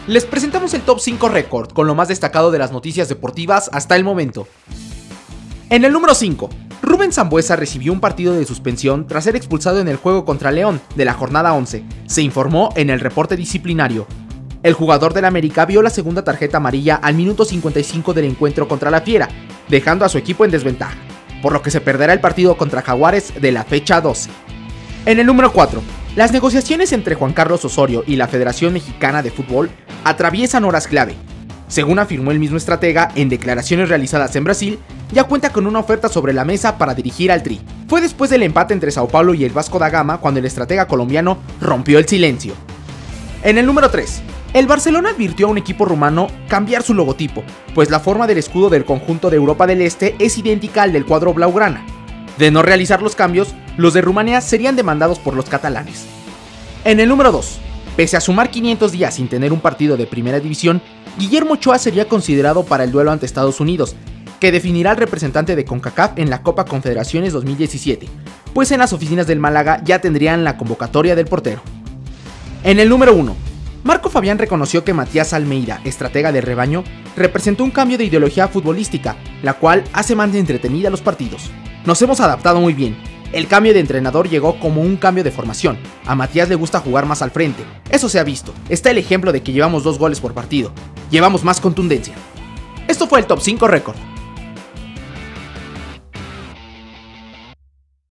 Les presentamos el Top 5 Record con lo más destacado de las noticias deportivas hasta el momento. En el número 5, Rubén Sambueza recibió un partido de suspensión tras ser expulsado en el juego contra León de la jornada 11, se informó en el reporte disciplinario. El jugador del América vio la segunda tarjeta amarilla al minuto 55 del encuentro contra la Fiera, dejando a su equipo en desventaja, por lo que se perderá el partido contra Jaguares de la fecha 12. En el número 4, las negociaciones entre Juan Carlos Osorio y la Federación Mexicana de Fútbol atraviesan horas clave. Según afirmó el mismo estratega en declaraciones realizadas en Brasil, ya cuenta con una oferta sobre la mesa para dirigir al Tri. Fue después del empate entre Sao Paulo y el Vasco da Gama cuando el estratega colombiano rompió el silencio. En el número 3, el Barcelona advirtió a un equipo rumano cambiar su logotipo, pues la forma del escudo del conjunto de Europa del Este es idéntica al del cuadro blaugrana. De no realizar los cambios, los de Rumanía serían demandados por los catalanes. En el número 2, pese a sumar 500 días sin tener un partido de primera división, Guillermo Ochoa sería considerado para el duelo ante Estados Unidos, que definirá al representante de CONCACAF en la Copa Confederaciones 2017, pues en las oficinas del Málaga ya tendrían la convocatoria del portero. En el número 1, Marco Fabián reconoció que Matías Almeida, estratega del rebaño, representó un cambio de ideología futbolística, la cual hace más entretenida los partidos. Nos hemos adaptado muy bien. El cambio de entrenador llegó como un cambio de formación. A Matías le gusta jugar más al frente. Eso se ha visto. Está el ejemplo de que llevamos 2 goles por partido. Llevamos más contundencia. Esto fue el Top 5 Record.